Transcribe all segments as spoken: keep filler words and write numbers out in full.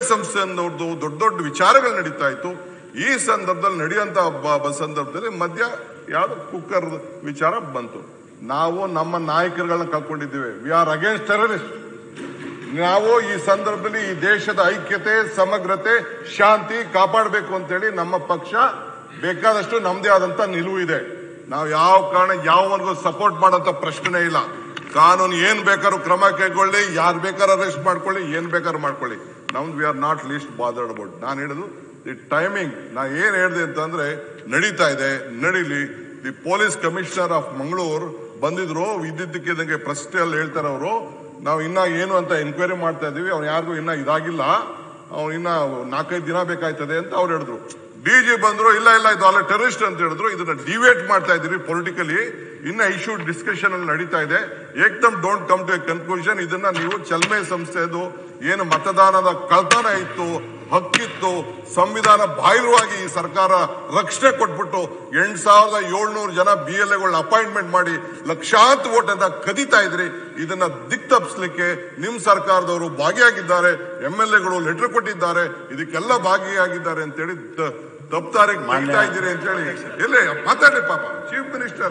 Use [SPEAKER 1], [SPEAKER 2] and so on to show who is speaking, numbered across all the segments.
[SPEAKER 1] ಸಂಸ್ಥೆಯನ್ನವ್ರದ್ದು ದೊಡ್ಡ ದೊಡ್ಡ ವಿಚಾರಗಳು ನಡೀತಾ ಇತ್ತು. ಈ ಸಂದರ್ಭದಲ್ಲಿ ನಡೆಯುವಂತ ಸಂದರ್ಭದಲ್ಲಿ ಮಧ್ಯ ಯಾವ್ದು ಕುಕ್ಕರ್ ವಿಚಾರ ಬಂತು. ನಾವು ನಮ್ಮ ನಾಯಕರುಗಳನ್ನ ಕಳ್ಕೊಂಡಿದ್ದೇವೆ. We are against terrorist. ನಾವು ಈ ಸಂದರ್ಭದಲ್ಲಿ ಈ ದೇಶದ ಐಕ್ಯತೆ, ಸಮಗ್ರತೆ, ಶಾಂತಿ ಕಾಪಾಡಬೇಕು ಅಂತೇಳಿ ನಮ್ಮ ಪಕ್ಷ ಬೇಕಾದಷ್ಟು ನಮ್ದೇ ಆದಂತ ನಿಲುವು ಇದೆ. ನಾವು ಯಾವ ಕಾರಣ ಯಾವನಿಗೂ ಸಪೋರ್ಟ್ ಮಾಡೋಂತ ಪ್ರಶ್ನೆ ಇಲ್ಲ. ಕಾನೂನು ಏನ್ ಬೇಕಾದ್ರೂ ಕ್ರಮ ಕೈಗೊಳ್ಳಿ, ಯಾರು ಬೇಕಾದ್ರೂ ಅರೆಸ್ಟ್ ಮಾಡ್ಕೊಳ್ಳಿ, ಏನ್ ಬೇಕಾದ್ರೂ ಮಾಡ್ಕೊಳ್ಳಿ. ನಮ್ದು we are not least bothered about. ನಾನು ಹೇಳಿದ್ದು ದಿ ಟೈಮಿಂಗ್. ನಾ ಏನ್ ಹೇಳಿದೆ ಅಂತಂದ್ರೆ ನಡೀತಾ ಇದೆ, ನಡೀಲಿ. The police commissioner of Mangaluru ಬಂದಿದ್ರು, ಇದ್ದಿದ್ದಕ್ಕಿದ್ದಂಗೆ ಪ್ರಶ್ನೆಯಲ್ಲಿ ಹೇಳ್ತಾರೆ ಅವರು, ನಾವು ಇನ್ನ ಏನು ಅಂತ ಎನ್ಕ್ವೈರಿ ಮಾಡ್ತಾ ಇದೀವಿ, ಅವ್ನು ಯಾರಿಗೂ ಇನ್ನ ಇದಾಗಿಲ್ಲ, ಅವ್ನು ಇನ್ನ ನಾಲ್ಕೈದು ದಿನ ಬೇಕಾಯ್ತದೆ ಅಂತ ಅವ್ರು ಹೇಳಿದ್ರು. ಡಿ ಜಿ ಬಂದ್ರು, ಇಲ್ಲ ಇಲ್ಲ ಇದು ಅಲ್ಲ ಟೆರರಿಸ್ಟ್ ಅಂತ ಹೇಳಿದ್ರು. ಇದನ್ನ ಡಿವೇಟ್ ಮಾಡ್ತಾ ಇದೀರಿ ಪೊಲಿಟಿಕಲಿ, ಇನ್ನ ಇಶ್ಯೂ ಡಿಸ್ಕಷನ್ ಅಲ್ಲಿ ನಡೀತಾ ಇದೆ. ಏಕ್ದಮ್ don't come to a conclusion. ಇದನ್ನ ನೀವು ಚಲ್ಮೆ ಸಂಸ್ಥೆದು ಏನು ಮತದಾನದ ಕಳ್ತನ ಇತ್ತು, ಹಕ್ಕಿತ್ತು, ಸಂವಿಧಾನ ಬಾಹಿರವಾಗಿ ಈ ಸರ್ಕಾರ ರಕ್ಷಣೆ ಕೊಟ್ಬಿಟ್ಟು ಎಂಟು ಸಾವಿರದ ಏಳ್ನೂರು ಜನ ಬಿ ಎಲ್ ಎಗಳನ್ನ ಅಪಾಯಿಂಟ್ಮೆಂಟ್ ಮಾಡಿ ಲಕ್ಷಾಂತರ ಓಟ್ ಅಂತ ಕದೀತಾ ಇದ್ರಿ. ಇದನ್ನ ದಿಕ್ ತಪ್ಪಿಸ್ಲಿಕ್ಕೆ ನಿಮ್ ಸರ್ಕಾರದವರು ಭಾಗಿಯಾಗಿದ್ದಾರೆ. ಎಂ ಎಲ್ ಎಗಳು ಲೆಟರ್ ಕೊಟ್ಟಿದ್ದಾರೆ, ಇದಕ್ಕೆಲ್ಲ ಭಾಗಿಯಾಗಿದ್ದಾರೆ ಅಂತೇಳಿ ತಪ್ಪಾರಿಗೆ ಮಾಡ್ತಾ ಇದ್ದೀರಿ ಅಂತೇಳಿ ಎಲ್ಲೇ ಮಾತಾಡಿ ಪಾಪ ಚೀಫ್ ಮಿನಿಸ್ಟರ್.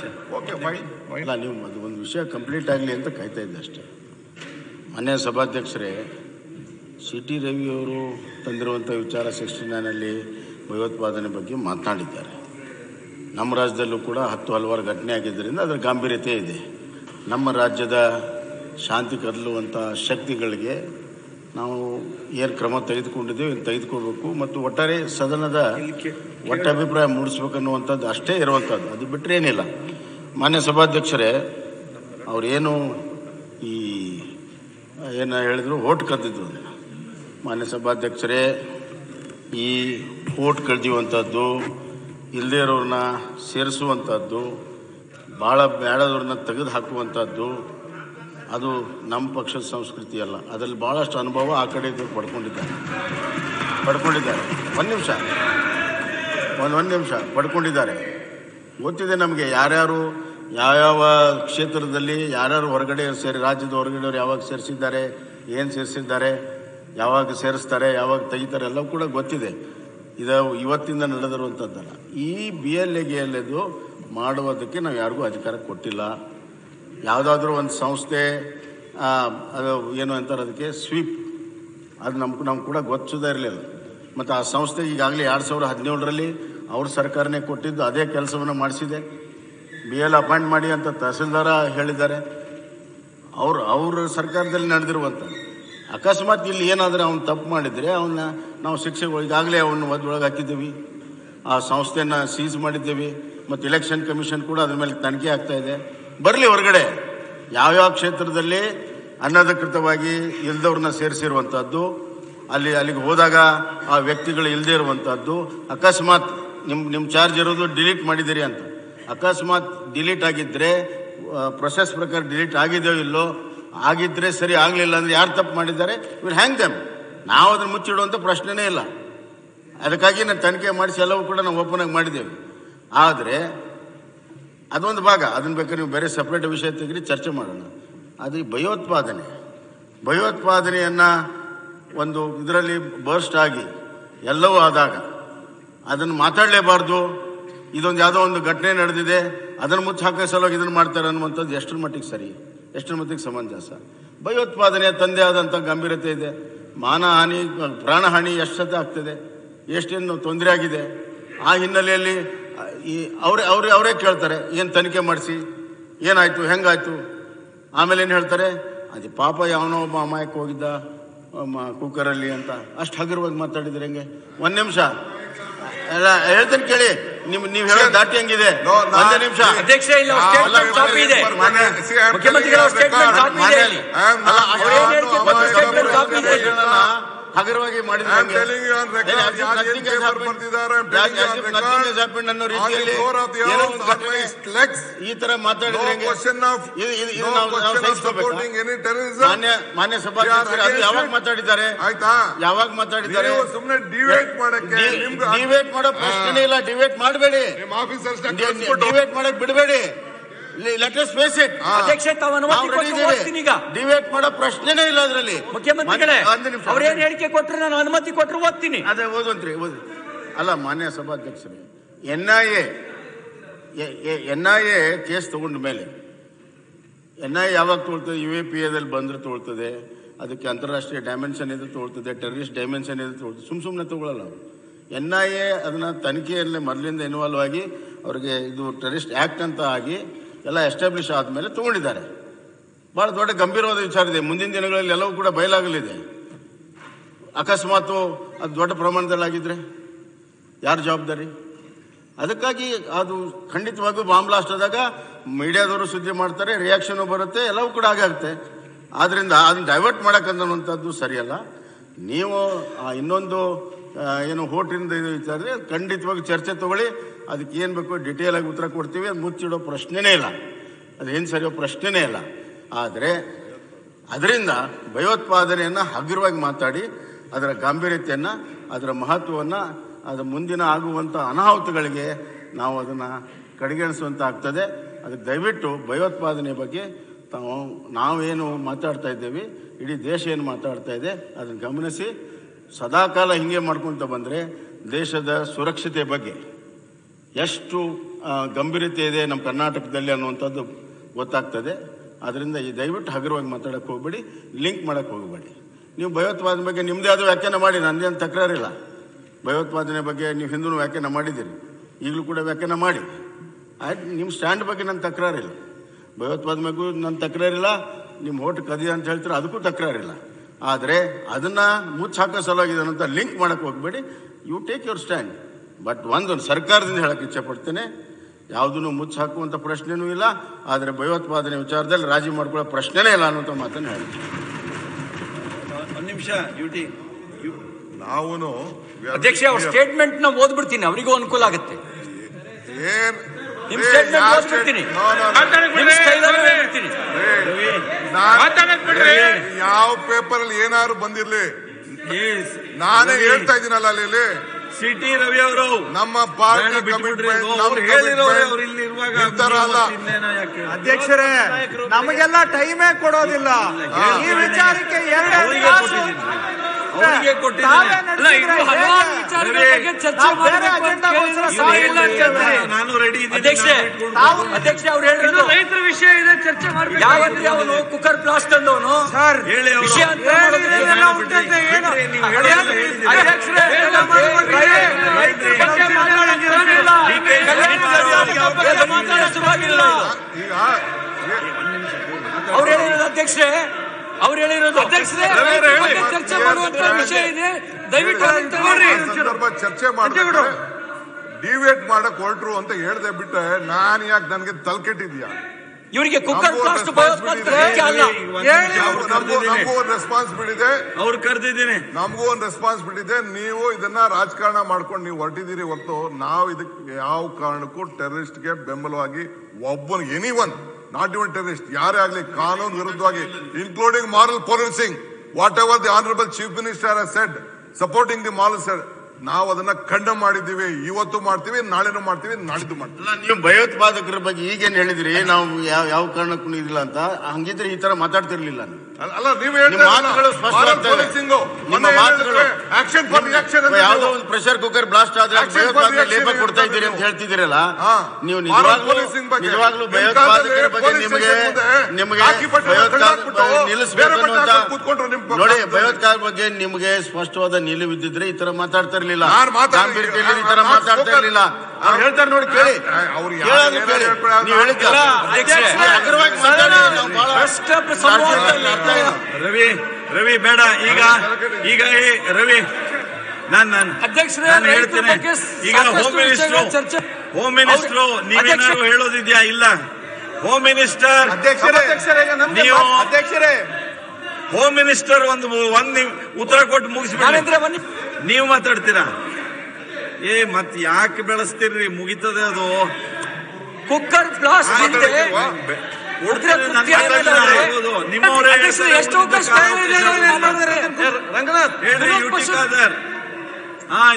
[SPEAKER 2] ಇಲ್ಲ, ನೀವು ಅದು ಒಂದು ವಿಷಯ ಕಂಪ್ಲೀಟ್ ಆಗಲಿ ಅಂತ ಕಾಯ್ತಾ ಇದ್ದೆ ಅಷ್ಟೇ. ಮಾನ್ಯ ಸಭಾಧ್ಯಕ್ಷರೇ, ಸಿ ಟಿ ರವಿಯವರು ತಂದಿರುವಂಥ ವಿಚಾರ ಸಿಕ್ಸ್ಟಿ ನೈನಲ್ಲಿ ಭಯೋತ್ಪಾದನೆ ಬಗ್ಗೆ ಮಾತನಾಡಿದ್ದಾರೆ. ನಮ್ಮ ರಾಜ್ಯದಲ್ಲೂ ಕೂಡ ಹತ್ತು ಹಲವಾರು ಘಟನೆ ಆಗಿದ್ದರಿಂದ ಅದರ ಗಾಂಭೀರ್ಯತೆ ಇದೆ. ನಮ್ಮ ರಾಜ್ಯದ ಶಾಂತಿ ಕದಲುವಂಥ ಶಕ್ತಿಗಳಿಗೆ ನಾವು ಏನು ಕ್ರಮ ತೆಗೆದುಕೊಂಡಿದ್ದೇವೆ ತೆಗೆದುಕೋಬೇಕು ಮತ್ತು ಒಟ್ಟಾರೆ ಸದನದ ಒಟ್ಟಭಿಪ್ರಾಯ ಮೂಡಿಸ್ಬೇಕನ್ನುವಂಥದ್ದು ಅಷ್ಟೇ ಇರುವಂಥದ್ದು. ಅದು ಬಿಟ್ಟರೆ ಏನಿಲ್ಲ. ಮಾನ್ಯ ಸಭಾಧ್ಯಕ್ಷರೇ, ಅವರೇನು ಈ ಏನು ಹೇಳಿದ್ರು ಓಟ್ ಕದ್ದಿದ್ದು, ಮಾನ್ಯ ಸಭಾಧ್ಯಕ್ಷರೇ, ಈ ಓಟ್ ಕಳೆದಿರುವಂಥದ್ದು, ಇಲ್ಲದೇ ಇರೋರನ್ನ ಸೇರಿಸುವಂಥದ್ದು, ಭಾಳ ಬೇಡದವ್ರನ್ನ ತೆಗೆದು ಹಾಕುವಂಥದ್ದು, ಅದು ನಮ್ಮ ಪಕ್ಷದ ಸಂಸ್ಕೃತಿ ಅಲ್ಲ. ಅದರಲ್ಲಿ ಭಾಳಷ್ಟು ಅನುಭವ ಆ ಕಡೆ ಪಡ್ಕೊಂಡಿದ್ದಾರೆ ಪಡ್ಕೊಂಡಿದ್ದಾರೆ ಒಂದು ನಿಮಿಷ ಒಂದು ಒಂದು ನಿಮಿಷ ಪಡ್ಕೊಂಡಿದ್ದಾರೆ. ಗೊತ್ತಿದೆ ನಮಗೆ ಯಾರ್ಯಾರು ಯಾವ್ಯಾವ ಕ್ಷೇತ್ರದಲ್ಲಿ ಯಾರ್ಯಾರು ಹೊರಗಡೆ ಸೇರಿ, ರಾಜ್ಯದ ಹೊರಗಡೆಯವರು ಯಾವಾಗ ಸೇರಿಸಿದ್ದಾರೆ, ಏನು ಸೇರಿಸಿದ್ದಾರೆ, ಯಾವಾಗ ಸೇರಿಸ್ತಾರೆ, ಯಾವಾಗ ತೆಗಿತಾರೆ, ಎಲ್ಲವೂ ಕೂಡ ಗೊತ್ತಿದೆ. ಇದು ಇವತ್ತಿಂದ ನಡೆದಿರುವಂಥದ್ದಲ್ಲ. ಈ ಬಿ ಎಲ್ ಎ ಗಿ ಎಲ್ ಎದು ಮಾಡುವುದಕ್ಕೆ ನಾವು ಯಾರಿಗೂ ಅಧಿಕಾರ ಕೊಟ್ಟಿಲ್ಲ. ಯಾವುದಾದ್ರೂ ಒಂದು ಸಂಸ್ಥೆ ಅದು ಏನು ಅಂತಾರೆ ಅದಕ್ಕೆ ಸ್ವೀಪ್, ಅದು ನಮ್ಗೆ ನಮ್ಗೆ ಕೂಡ ಗೊತ್ತಿಸೋದೇ ಇರಲಿಲ್ಲ. ಮತ್ತು ಆ ಸಂಸ್ಥೆ ಈಗಾಗಲೇ ಎರಡು ಸಾವಿರದ ಹದಿನೇಳರಲ್ಲಿ ಅವ್ರ ಸರ್ಕಾರನೇ ಕೊಟ್ಟಿದ್ದು ಅದೇ ಕೆಲಸವನ್ನು ಮಾಡಿಸಿದೆ. ಬಿ ಎಲ್ ಅಪಾಯಿಂಟ್ ಮಾಡಿ ಅಂತ ತಹಸೀಲ್ದಾರ ಹೇಳಿದ್ದಾರೆ. ಅವರು ಅವ್ರ ಸರ್ಕಾರದಲ್ಲಿ ನಡೆದಿರುವಂಥ ಅಕಸ್ಮಾತ್ ಇಲ್ಲಿ ಏನಾದರೂ ಅವ್ನು ತಪ್ಪು ಮಾಡಿದರೆ ಅವನ್ನ ನಾವು ಶಿಕ್ಷೆಗಳು ಈಗಾಗಲೇ ಅವನ್ನ ಒಳಗೆ ಹಾಕಿದ್ದೀವಿ, ಆ ಸಂಸ್ಥೆಯನ್ನು ಸೀಸ್ ಮಾಡಿದ್ದೀವಿ. ಮತ್ತು ಇಲೆಕ್ಷನ್ ಕಮಿಷನ್ ಕೂಡ ಅದ್ರ ಮೇಲೆ ತನಿಖೆ ಆಗ್ತಾ ಇದೆ. ಬರಲಿ ಹೊರಗಡೆ ಯಾವ್ಯಾವ ಕ್ಷೇತ್ರದಲ್ಲಿ ಅನಧಿಕೃತವಾಗಿ ಇಲ್ದವ್ರನ್ನ ಸೇರಿಸಿರುವಂಥದ್ದು, ಅಲ್ಲಿ ಅಲ್ಲಿಗೆ ಹೋದಾಗ ಆ ವ್ಯಕ್ತಿಗಳು ಇಲ್ಲದೇ ಇರುವಂಥದ್ದು, ಅಕಸ್ಮಾತ್ ನಿಮ್ಮ ನಿಮ್ಮ ಚಾರ್ಜ್ ಇರೋದು ಡಿಲೀಟ್ ಮಾಡಿದ್ದೀರಿ ಅಂತ, ಅಕಸ್ಮಾತ್ ಡಿಲೀಟ್ ಆಗಿದ್ದರೆ ಪ್ರೊಸೆಸ್ ಪ್ರಕಾರ ಡಿಲೀಟ್ ಆಗಿದೆಯೋ ಇಲ್ಲೋ, ಆಗಿದ್ದರೆ ಸರಿ, ಆಗಲಿಲ್ಲ ಅಂದರೆ ಯಾರು ತಪ್ಪು ಮಾಡಿದ್ದಾರೆ ವಿಲ್ ಹ್ಯಾಂಗ್ ದೆಮ್. ನಾವು ಅದನ್ನು ಮುಚ್ಚಿಡುವಂಥ ಪ್ರಶ್ನೆನೇ ಇಲ್ಲ. ಅದಕ್ಕಾಗಿ ನಾನು ತನಿಖೆ ಮಾಡಿಸಿ ಎಲ್ಲವೂ ಕೂಡ ನಾವು ಓಪನ್ ಆಗಿ ಮಾಡಿದ್ದೇವೆ. ಆದರೆ ಅದೊಂದು ಭಾಗ, ಅದನ್ನು ಬೇಕಾದ್ರೆ ನೀವು ಬೇರೆ ಸಪ್ರೇಟ್ ವಿಷಯ ತೆಗೆದು ಚರ್ಚೆ ಮಾಡೋಣ. ಅದು ಭಯೋತ್ಪಾದನೆ ಭಯೋತ್ಪಾದನೆಯನ್ನು ಒಂದು ಇದರಲ್ಲಿ ಬರ್ಸ್ಟ್ ಆಗಿ ಎಲ್ಲವೂ ಆದಾಗ ಅದನ್ನು ಮಾತಾಡಲೇಬಾರ್ದು. ಇದೊಂದು ಯಾವುದೋ ಒಂದು ಘಟನೆ ನಡೆದಿದೆ, ಅದನ್ನು ಮುಚ್ಚಿ ಹಾಕೋ ಸಲುವಾಗಿ ಇದನ್ನು ಮಾಡ್ತಾರೆ ಅನ್ನುವಂಥದ್ದು ಎಷ್ಟರ ಮಟ್ಟಿಗೆ ಸರಿ, ಎಷ್ಟರ ಮಟ್ಟಿಗೆ ಸಮಂಜಸ? ಭಯೋತ್ಪಾದನೆಯ ತಂದೆ ಆದಂಥ ಗಂಭೀರತೆ ಇದೆ. ಮಾನಹಾನಿ, ಪ್ರಾಣಹಾನಿ ಎಷ್ಟು ಸತ ಆಗ್ತದೆ, ಎಷ್ಟೇನು ತೊಂದರೆ ಆಗಿದೆ. ಆ ಹಿನ್ನೆಲೆಯಲ್ಲಿ ಈ ಅವರೇ ಅವರೇ ಅವರೇ ಕೇಳ್ತಾರೆ, ಏನು ತನಿಖೆ ಮಾಡಿಸಿ, ಏನಾಯಿತು, ಹೆಂಗಾಯಿತು. ಆಮೇಲೆ ಏನು ಹೇಳ್ತಾರೆ, ಅದು ಪಾಪ ಯಾವನೋ ಒಬ್ಬ ಅಮಾಯಕ ಹೋಗಿದ್ದ ಕುಕ್ಕರಲ್ಲಿ ಅಂತ ಅಷ್ಟು ಹಗುರವಾಗಿ ಮಾತಾಡಿದ್ರೆ ಹೆಂಗೆ? ಒಂದು ನಿಮಿಷ ಎಲ್ಲ ಹೇಳ್ತೇನೆ ಕೇಳಿ. ನಿಮ್ ನೀವು ಹೇಳೋ ದಾಟಿ ಹೆಂಗಿದೆ? ಒಂದು ನಿಮಿಷ
[SPEAKER 3] ಅಧ್ಯಕ್ಷ, ಇಲ್ಲ ಸ್ಟೇಟ್ಮೆಂಟ್ ಕಾಪಿ ಇದೆ, ಮುಖ್ಯಮಂತ್ರಿಗಳ ಸ್ಟೇಟ್ಮೆಂಟ್ ಕಾಪಿ ಇದೆ, ಸ್ಟೇಟ್ಮೆಂಟ್ ಕಾಪಿ ಇದೆ.
[SPEAKER 2] ಹಗುರವಾಗಿ ಮಾಡಿದ್ರೆ ಈ ತರ ಮಾತಾಡಿದ್ರೆ ಮಾನ್ಯ ಸಭಾಧ್ಯಕ್ಷರು ಅದು ಯಾವಾಗ ಮಾತಾಡಿದ್ದಾರೆ? ಆಯ್ತಾ, ಯಾವಾಗ ಮಾತಾಡಿದ್ದಾರೆ?
[SPEAKER 1] ಸುಮ್ಮನೆ ಡಿವೇಟ್ ಮಾಡಕ್ಕೆ
[SPEAKER 2] ಡಿವೇಟ್ ಮಾಡೋ ಪ್ರಶ್ನೆ ಇಲ್ಲ. ಡಿವೇಟ್ ಮಾಡಬೇಡಿ, ಡಿವೇಟ್ ಮಾಡಕ್ ಬಿಡಬೇಡಿ. Let us face it.
[SPEAKER 3] ಅಧ್ಯಕ್ಷ ತಾವು ಅನುಮತಿ ಕೊಟ್ಟು ಹೋಗ್ತೀನಿ. ಈಗ
[SPEAKER 2] ಡಿಬೇಟ್ ಮಾಡೋ ಪ್ರಶ್ನೆನೇ ಇಲ್ಲ ಅದರಲ್ಲಿ.
[SPEAKER 3] ಮುಖ್ಯಮಂತ್ರಿಗಳೇ ಅವ್ರೇನ್ ಹೇಳಿಕೆ ಕೊಟ್ಟರು ನಾನು ಅನುಮತಿ ಕೊಟ್ಟರು ಓದ್ತೀನಿ.
[SPEAKER 2] ಅದೇ ಓದಂತ್ರಿ ಓದಿ. ಅಲ್ಲ ಮಾನ್ಯ ಸಭಾಧ್ಯಕ್ಷರೇ, N I A N I A case ತಗೊಂಡ ಮೇಲೆ ಎನ್ ಐ ಎ ಯಾವಾಗ ತೊಗೊಳ್ತದೆ? ಯು ಎ ಪಿ ಎದಲ್ಲಿ ಬಂದ್ರೆ ತೊಗೊಳ್ತದೆ, ಅದಕ್ಕೆ ಅಂತಾರಾಷ್ಟ್ರೀಯ ಡೈಮೆನ್ಷನ್ ಇದೆ ತೊಗೊಳ್ತದೆ, ಟೆರರಿಸ್ಟ್ ಡೈಮೆನ್ಷನ್ ಇದೆ ತೊಗೊಳ್ತದೆ. ಸುಮ್ ಸುಮ್ಮನೆ ತಗೊಳ್ಳಲ್ಲ ಅವರು. ಎನ್ ಐ ಎ ಅದನ್ನ ತನಿಖೆಯಲ್ಲೇ ಮೊದಲಿಂದ ಇನ್ವಾಲ್ವ್ ಆಗಿ ಅವರಿಗೆ ಇದು ಟೆರರಿಸ್ಟ್ ಆ್ಯಕ್ಟ್ ಅಂತ ಆಗಿ ಎಲ್ಲ ಎಸ್ಟಾಬ್ಲಿಷ್ ಆದಮೇಲೆ ತೊಗೊಂಡಿದ್ದಾರೆ. ಭಾಳ ದೊಡ್ಡ ಗಂಭೀರವಾದ ವಿಚಾರ ಇದೆ. ಮುಂದಿನ ದಿನಗಳಲ್ಲಿ ಎಲ್ಲವೂ ಕೂಡ ಬಯಲಾಗಲಿದೆ. ಅಕಸ್ಮಾತು ಅದು ದೊಡ್ಡ ಪ್ರಮಾಣದಲ್ಲಿ ಆಗಿದ್ರೆ ಯಾರು ಜವಾಬ್ದಾರಿ? ಅದಕ್ಕಾಗಿ ಅದು ಖಂಡಿತವಾಗಿಯೂ ಬಾಂಬ್ ಬ್ಲಾಸ್ಟ್ ಆದಾಗ ಮೀಡಿಯಾದವರು ಸುದ್ದಿ ಮಾಡ್ತಾರೆ, ರಿಯಾಕ್ಷನು ಬರುತ್ತೆ, ಎಲ್ಲವೂ ಕೂಡ ಆಗುತ್ತೆ. ಆದ್ದರಿಂದ ಅದನ್ನ ಡೈವರ್ಟ್ ಮಾಡೋಕ್ಕಂತನ್ನುವಂಥದ್ದು ಸರಿಯಲ್ಲ. ನೀವು ಇನ್ನೊಂದು ಏನು ಹೋಟ್ರಿಂದ ಇದು ವಿಚಾರ ಖಂಡಿತವಾಗಿ ಚರ್ಚೆ ತಗೊಳ್ಳಿ. ಅದಕ್ಕೆ ಏನು ಬೇಕು ಡಿಟೇಲ್ ಆಗಿ ಉತ್ತರ ಕೊಡ್ತೀವಿ. ಅದು ಮುಚ್ಚಿಡೋ ಪ್ರಶ್ನೆನೇ ಇಲ್ಲ, ಅದೇನು ಸರಿಯೋ ಪ್ರಶ್ನೆನೇ ಇಲ್ಲ. ಆದರೆ ಅದರಿಂದ ಭಯೋತ್ಪಾದನೆಯನ್ನು ಹಗುರವಾಗಿ ಮಾತಾಡಿ ಅದರ ಗಾಂಭೀರ್ಯತೆಯನ್ನು, ಅದರ ಮಹತ್ವವನ್ನು, ಅದರ ಮುಂದಿನ ಆಗುವಂಥ ಅನಾಹುತಗಳಿಗೆ ನಾವು ಅದನ್ನು ಕಡೆಗಣಿಸುವಂತ ಆಗ್ತದೆ. ಅದಕ್ಕೆ ದಯವಿಟ್ಟು ಭಯೋತ್ಪಾದನೆ ಬಗ್ಗೆ ತಾವು ನಾವೇನು ಮಾತಾಡ್ತಾ ಇದ್ದೇವೆ, ಇಡೀ ದೇಶ ಏನು ಮಾತಾಡ್ತಾ ಇದೆ ಅದನ್ನು ಗಮನಿಸಿ ಸದಾಕಾಲ ಹಿಂಗೆ ಮಾಡ್ಕೊತ ಬಂದರೆ ದೇಶದ ಸುರಕ್ಷತೆ ಬಗ್ಗೆ ಎಷ್ಟು ಗಂಭೀರತೆ ಇದೆ ನಮ್ಮ ಕರ್ನಾಟಕದಲ್ಲಿ ಅನ್ನುವಂಥದ್ದು ಗೊತ್ತಾಗ್ತದೆ. ಅದರಿಂದ ಈ ದಯವಿಟ್ಟು ಹಗುರವಾಗಿ ಮಾತಾಡೋಕ್ಕೆ ಹೋಗಬೇಡಿ, ಲಿಂಕ್ ಮಾಡೋಕ್ಕೆ ಹೋಗಬೇಡಿ. ನೀವು ಭಯೋತ್ಪಾದನೆ ಬಗ್ಗೆ ನಿಮ್ಮದೇ ಆದ ವ್ಯಾಖ್ಯಾನ ಮಾಡಿ, ನನ್ನದೇನು ತಕರಾರಿಲ್ಲ. ಭಯೋತ್ಪಾದನೆ ಬಗ್ಗೆ ನೀವು ಹಿಂದೂ ವ್ಯಾಖ್ಯಾನ ಮಾಡಿದ್ದೀರಿ, ಈಗಲೂ ಕೂಡ ವ್ಯಾಖ್ಯಾನ ಮಾಡಿ. ಆಯ್ತು, ನಿಮ್ಮ ಸ್ಟ್ಯಾಂಡ್ ಬಗ್ಗೆ ನನ್ನ ತಕರಾರಿಲ್ಲ. ಭಯೋತ್ಪಾದನೆ ಬಗ್ಗೆ ನನ್ನ ತಕರಾರಿಲ್ಲ. ನಿಮ್ಮ ಹೋಟ್ ಕದಿ ಅಂತ ಹೇಳ್ತಾರೆ, ಅದಕ್ಕೂ ತಕರಾರಿಲ್ಲ. ಆದರೆ ಅದನ್ನು ಮುಚ್ಚಾಕೋ ಸಲುವಾಗಿದೆ ಅಂತ ಲಿಂಕ್ ಮಾಡೋಕ್ಕೆ ಹೋಗಬೇಡಿ. You take your stand. But ಒಂದು ಸರ್ಕಾರದಿಂದ ಹೇಳಕ್ಕೆ ಇಚ್ಛೆಪಡ್ತೇನೆ, ಯಾವುದನ್ನು ಮುಚ್ಚ ಹಾಕುವಂಥ ಪ್ರಶ್ನೆನೂ ಇಲ್ಲ. ಆದರೆ ಭಯೋತ್ಪಾದನೆ ವಿಚಾರದಲ್ಲಿ ರಾಜಿ ಮಾಡ್ಕೊಳ್ಳೋ ಪ್ರಶ್ನೆನೇ ಇಲ್ಲ ಅನ್ನುವಂಥ ಮಾತನ್ನು ಹೇಳ್ತೀನಿ.
[SPEAKER 4] ಒಂದು ನಿಮಿಷ ಡ್ಯೂಟಿ
[SPEAKER 1] ನಾವು
[SPEAKER 3] ಅಧ್ಯಕ್ಷ ಅವ್ರ ಸ್ಟೇಟ್ಮೆಂಟ್ ನ ಓದ್ಬಿಡ್ತೀನಿ, ಅವರಿಗೂ ಅನುಕೂಲ ಆಗುತ್ತೆ.
[SPEAKER 1] ಏನ್
[SPEAKER 3] ನಿಮ್ ಸ್ಟೇಟ್ಮೆಂಟ್ ಓದ್ಬಿಡ್ತೀನಿ,
[SPEAKER 1] ಯಾವ ಪೇಪರ್ ಅಲ್ಲಿ ಏನಾದ್ರು ಬಂದಿರ್ಲಿ, ನಾನೇ ಹೇಳ್ತಾ ಇದ್ದೀನಲ್ಲ ಅಲ್ಲಿ
[SPEAKER 4] ಸಿ ಟಿ ರವಿ ಅವರು
[SPEAKER 1] ನಮ್ಮ ಪಾರ್ಟಿ
[SPEAKER 5] ಅಧ್ಯಕ್ಷರೇ ನಮಗೆಲ್ಲ ಟೈಮೇ ಕೊಡೋದಿಲ್ಲ ಈ ವಿಚಾರಕ್ಕೆ.
[SPEAKER 4] ಅವರಿಗೆ ನಾನು ರೆಡಿ
[SPEAKER 3] ಅಧ್ಯಕ್ಷ ಅಧ್ಯಕ್ಷ ಅವ್ರು ಹೇಳಿದ್ರು ರೈತರ ವಿಷಯ ಇದೆ, ಚರ್ಚೆ ಮಾಡ್ಬೇಕು. ಯಾವತ್ತು ಅವನು ಕುಕ್ಕರ್ ಬ್ಲಾಸ್ಟ್ ಅಂದವನು ವಿಷಯ ಅಂತ ಅವ್ರು ಹೇಳಿರೋದು ಅಧ್ಯಕ್ಷರೇ, ಅವ್ರು ಹೇಳಿರೋದು ಅಧ್ಯಕ್ಷರೇ ಚರ್ಚೆ ಮಾಡುವಂತ ವಿಷಯ ಇದೆ, ದಯವಿಟ್ಟು
[SPEAKER 1] ಸಂದರ್ಭ ಚರ್ಚೆ ಮಾಡಿದ್ರು ಡಿವೇಟ್ ಮಾಡಕ್ ಹೊರಟ್ರು ಅಂತ ಹೇಳ್ದೆ ಬಿಟ್ಟೆ ನಾನು ಯಾಕೆ ನನಗೆ ತಲೆಕೆಟ್ಟಿದ್ಯಾ?
[SPEAKER 3] ಇವರಿಗೆ ಕುಕ್ಕರ್ ಬ್ಲಾಸ್ಟ್
[SPEAKER 1] ನಮಗೂ ಒಂದು ರೆಸ್ಪಾನ್ಸಿಬಿಲಿಟಿ ಇದೆ,
[SPEAKER 4] ಅವ್ರು ಕರೆದಿದ್ದೀನಿ,
[SPEAKER 1] ನಮಗೂ ಒಂದು ರೆಸ್ಪಾನ್ಸಿಬಿಲಿಟಿ ಇದೆ. ನೀವು ಇದನ್ನ ರಾಜಕಾರಣ ಮಾಡ್ಕೊಂಡು ನೀವು ಹೊರಟಿದ್ದೀರಿ ಹೊರತು ನಾವು ಇದಕ್ಕೆ ಯಾವ ಕಾರಣಕ್ಕೂ ಟೆರರಿಸ್ಟ್ಗೆ ಬೆಂಬಲವಾಗಿ ಒಬ್ಬನು any one not even terrorist ಯಾರೇ ಆಗಲಿ ಕಾನೂನು ವಿರುದ್ಧವಾಗಿ including moral policing whatever the honourable chief minister has said supporting the moral said, ನಾವು ಅದನ್ನ ಖಂಡ ಮಾಡಿದ್ದೀವಿ. ಇವತ್ತು ಮಾಡ್ತೀವಿ, ನಾಳೆನೂ ಮಾಡ್ತೀವಿ, ನಾಳಿದ್ದು ಮಾಡ್ತೀವಿ.
[SPEAKER 2] ನೀವು ಭಯೋತ್ಪಾದಕರ ಬಗ್ಗೆ ಈಗೇನು ಹೇಳಿದ್ರಿ, ನಾವು ಯಾವ ಯಾವ ಕಾರಣಕ್ಕೂ ಇದಿಲ್ಲ ಅಂತ, ಹಂಗಿದ್ರೆ ಈ ತರ ಮಾತಾಡ್ತಿರ್ಲಿಲ್ಲ.
[SPEAKER 1] ಅಲ್ಲ ನೀವು
[SPEAKER 2] ಮಾತುಗಳು ಯಾವುದೋ ಒಂದು ಪ್ರೆಷರ್ ಕುಕ್ಕರ್ ಬ್ಲಾಸ್ಟ್ ಆದ್ರೆ ಭಯೋತ್ಪಾದನೆ ಲೇಪ ಕೊಡ್ತಾ ಇದ್ದೀರಿ ಅಂತ ಹೇಳ್ತಿದ್ದೀರಲ್ಲ, ನೀವು ನಿಜವಾಗ್ಲೂ ನಿಜವಾಗ್ಲೂ ಭಯೋತ್ಪಾದಕರ ಬಗ್ಗೆ ನಿಮಗೆ ನಿಮಗೆ ನಿಲ್ಲಿಸಬೇಕು ಅಂತ ನೋಡಿ. ಭಯೋತ್ಪಾದಕ ಬಗ್ಗೆ ನಿಮಗೆ ಸ್ಪಷ್ಟವಾದ ನಿಲುವಿದ್ದಿದ್ರೆ ಈ ತರ ಮಾತಾಡ್ತಾ ಇರ್ಲಿಲ್ಲ, ಗಾಂಭೀರ್ಯತೆಯಲ್ಲಿ ಈ ತರ ಮಾತಾಡ್ತಾ ಇರ್ಲಿಲ್ಲ. ಅವ್ರು ಹೇಳ್ತಾರೆ ನೋಡಿ, ಕೇಳಿ, ನೀವು ಹೇಳಿದ್ದೀರಾ
[SPEAKER 4] ರವಿ ರವಿ ಬೇಡ ಈಗ ಈಗ ರವಿ ನಾನು ನಾನು ನಾನು ಹೇಳ್ತೇನೆ. ಈಗ ಹೋಮ್ ಮಿನಿಸ್ಟ್ರು ಹೋಮ್ ಮಿನಿಸ್ಟ್ರು ನೀವೇನಾದ್ರು ಹೇಳೋದಿದ್ಯಾ? ಇಲ್ಲ, ಹೋಮ್ ಮಿನಿಸ್ಟರ್ ನೀವು
[SPEAKER 5] ಅಧ್ಯಕ್ಷರೇ
[SPEAKER 4] ಹೋಮ್ ಮಿನಿಸ್ಟರ್ ಒಂದು ಒಂದ್ ಉತ್ತರ ಕೊಟ್ಟು ಮುಗಿಸ್ಬಿಡಿ, ನೀವು ಮಾತಾಡ್ತೀರಾ? ಏ ಮತ್ ಯಾಕೆ ಬೆಳೆಸ್ತೀರ್ರಿ? ಮುಗಿತದೆ ಅದು.
[SPEAKER 3] ಕುಕ್ಕರ್ ಬ್ಲಾಸ್ಟ್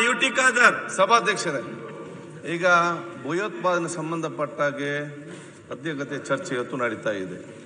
[SPEAKER 5] ಸಭಾಧ್ಯಕ್ಷರೇ, ಈಗ ಭಯೋತ್ಪಾದನೆ ಸಂಬಂಧಪಟ್ಟಾಗೆ
[SPEAKER 6] ಅಧ್ಯಕ್ಷತೆ ಚರ್ಚೆ ಇವತ್ತು ನಡೀತಾ ಇದೆ.